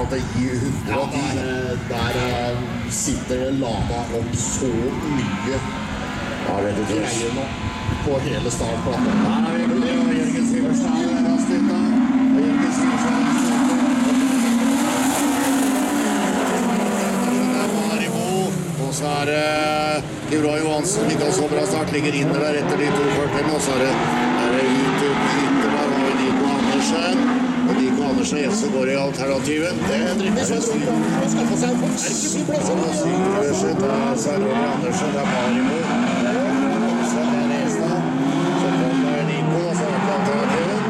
at det gir 110. Der sitter lada opp så mye. Ja, vet du greier nå på hele startplaten. Her vi går, og Jørgen Sivertsen raskt ut da. Og Jørgen Sivertsen raskt ut da. Og så Gibra Johansen, ikke så bra start, ligger inne der etter de 240, og så det ut der har vi Nico Andersen. Og Nico Andersen igjen så går i alternativen. Det driver seg sykt. Han skal få seg en forferdelig plass. Ja, Syvertsen, det Roger Andersen, det Marimo. Så det Restad. Så kommer Nico, og så det alternativen.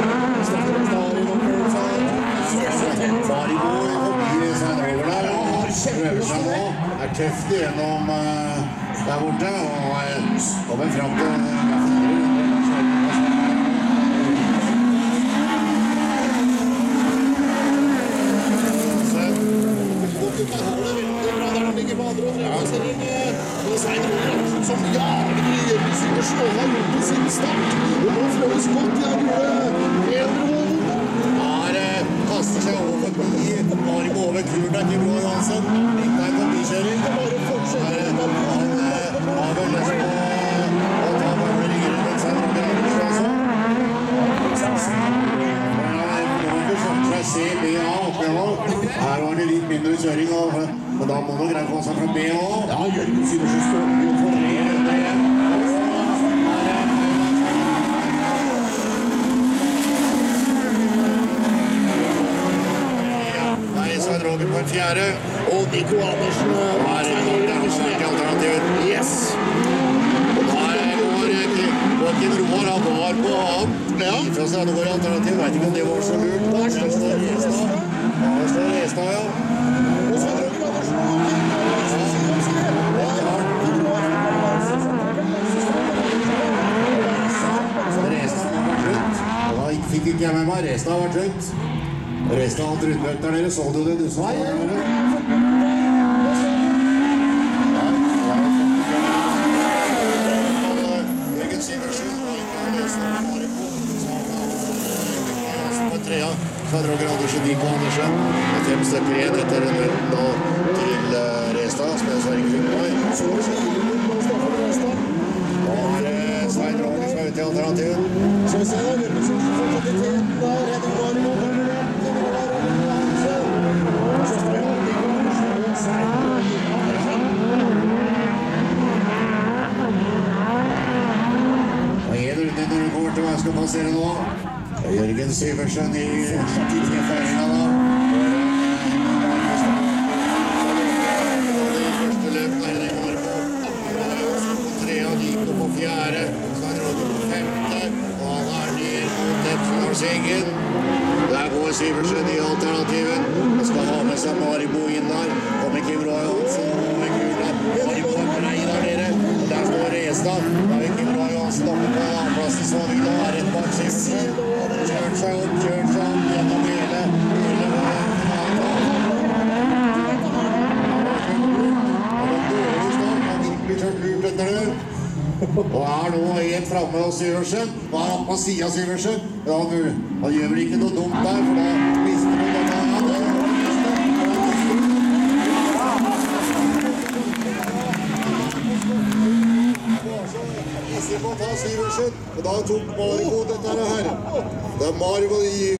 Marimo forbi Roger der, og prøver seg nå. Tøft gjennom der borte, og kommer frem til 400. Som jager Jørgen Sivertsen og har gjort det sin start. Og nå får vi skott igjen. Her kaster seg over forbi Marimo over Kurda til Gibra Johansen. Ikke der forbikjøring. Det bare fortsetter. Han har vel lyst på å ta mange ringer rundt seg. Roger Andersen også. CBA oppe nå. Her var det litt mindre kjøring, og da må du greie å få seg fra B også. Ja, Jørgen Sivertsen står for 300 igjen. Roger på en fjerde, og Nico Andersen har ikke alternativet. Yes! Og her går Gibroar, han var på han. Ja. Fra seg det går alternativ, vet ikke om det var så lurt. Der står Restad. Der står Restad, ja. Og så Roger Andersen. Restad har vært rundt. Da fikk ikke jeg med meg, Restad har vært rundt. Restad har hatt rundløp der nede, så du det? Du så det der nede? Jørgen Sivertsen har ikke løst det bare på trea. Så har Roger Andersen, Nico Andersen. 5 stykker igjen etter en rundt til Restad, som jeg så ikke fikk meg. Da er Svein Roger som er ute i alternativen. Så vi ser da, Jørgen Sivertsen får 33 der, redning var i mål. Når du går til hva jeg skal passere nå. Jørgen Sivertsen i føringen da. Første løp der det går på 3 og Nico på 4. Så er Roger på 5. Og han er ned mot Epsenalseggen. Der går Sivertsen i alternativen. Han skal ha med seg Marimo inn der. Kommer Gibra Johansen over Kurda. Marimo er brei der nede. Og der står Restad. Da er Gibra Johansen oppe på annenplassen, så vil da rett bak Sivertsen. Kjørt seg opp gjennom hele og er nå helt fremme hos Sivertsen. Da er han på siden av Sivertsen. Ja, han gjør vel ikke noe dumt der, for da mister du dette her. På å ta Sivertsen, og da tok Marimo dette her. Det er Marimo